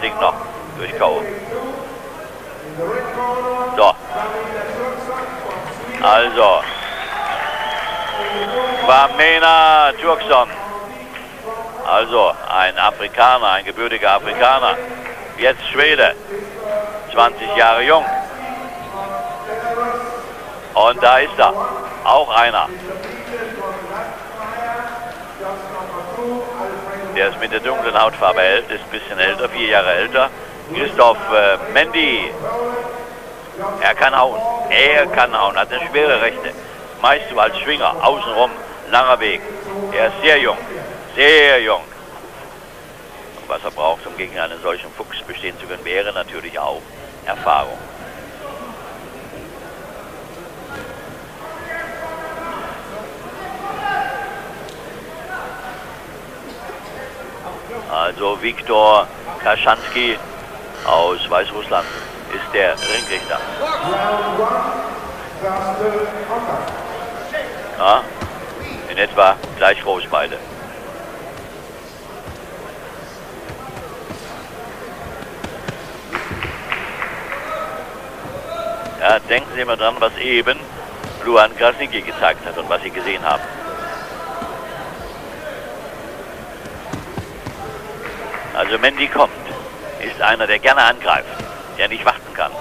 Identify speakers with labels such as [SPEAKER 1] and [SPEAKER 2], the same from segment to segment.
[SPEAKER 1] Ding noch durch K.O. So. Also. Wamena Turkson. Also ein Afrikaner, ein gebürtiger Afrikaner. Jetzt Schwede. 20 Jahre jung. Und da ist er. Auch einer. Der es mit der dunklen Hautfarbe hält, ist ein bisschen älter, 4 Jahre älter. Christoph Mendy. Er kann hauen. Er kann hauen. Hat eine schwere Rechte. Meist so als Schwinger. Außenrum. Langer Weg. Er ist sehr jung. Sehr jung. Und was er braucht, um gegen einen solchen Fuchs bestehen zu können, wäre natürlich auch Erfahrung. Also Viktor Kaschanski aus Weißrussland ist der Ringrichter. Ja, in etwa gleich groß beide. Ja, denken Sie mal dran, was eben Luan Krasniqi gezeigt hat und was Sie gesehen haben. Also Mendy kommt, ist einer, der gerne angreift, der nicht warten kann.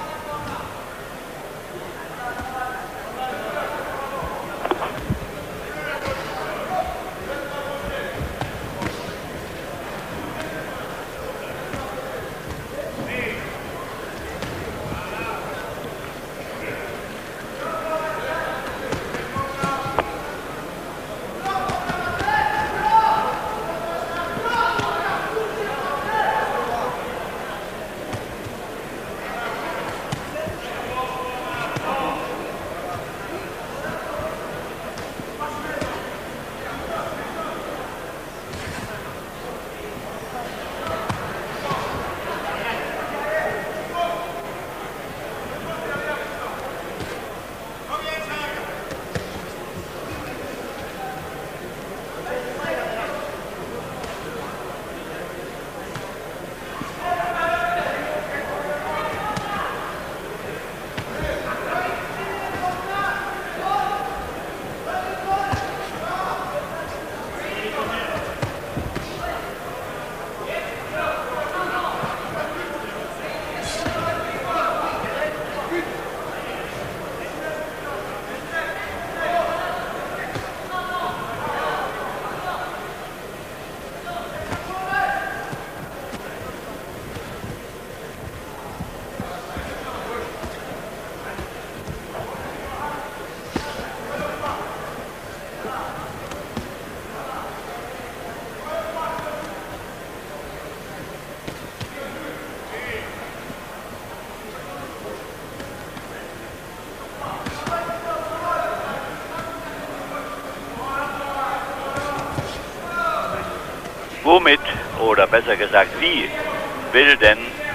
[SPEAKER 1] Womit, oder besser gesagt, wie will denn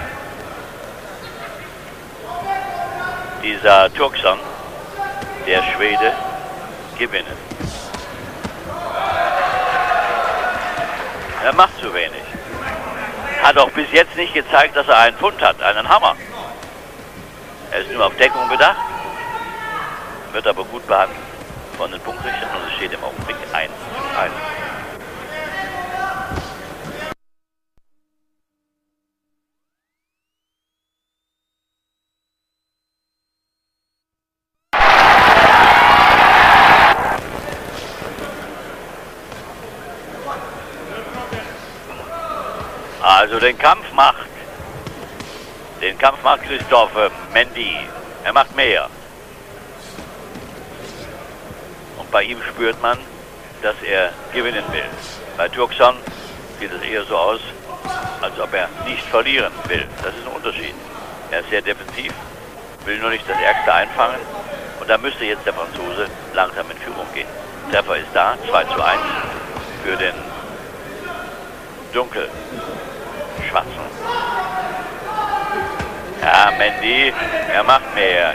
[SPEAKER 1] dieser Turkson, der Schwede, gewinnen? Er macht zu wenig. Hat auch bis jetzt nicht gezeigt, dass er einen Pfund hat, einen Hammer. Er ist nur auf Deckung bedacht, wird aber gut behandelt von den Punktrichtern und es steht im Augenblick 1:1. Also den Kampf macht Christoph Mendy. Er macht mehr. Und bei ihm spürt man, dass er gewinnen will. Bei Turkson sieht es eher so aus, als ob er nicht verlieren will. Das ist ein Unterschied. Er ist sehr defensiv, will nur nicht das Ärgste einfangen. Und da müsste jetzt der Franzose langsam in Führung gehen. Treffer ist da, 2:1 für den Dunkelschwarzen. Ja, Mendy, er macht mehr.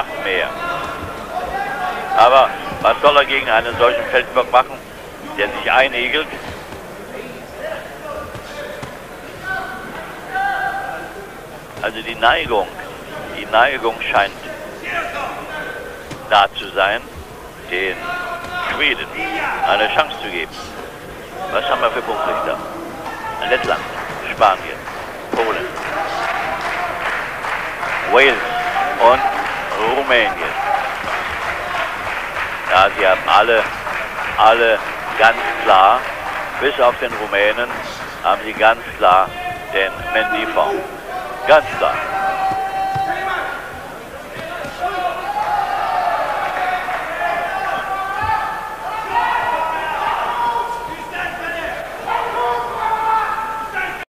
[SPEAKER 1] Aber was soll er gegen einen solchen Feldbock machen, der sich einigelt? Also die Neigung scheint da zu sein, den Schweden eine Chance zu geben. Was haben wir für Punktrichter? Lettland, Spanien, Polen, Wales und Rumänien. Ja, sie haben alle ganz klar, bis auf den Rumänen, haben sie ganz klar den Mendy vorn. Ganz klar.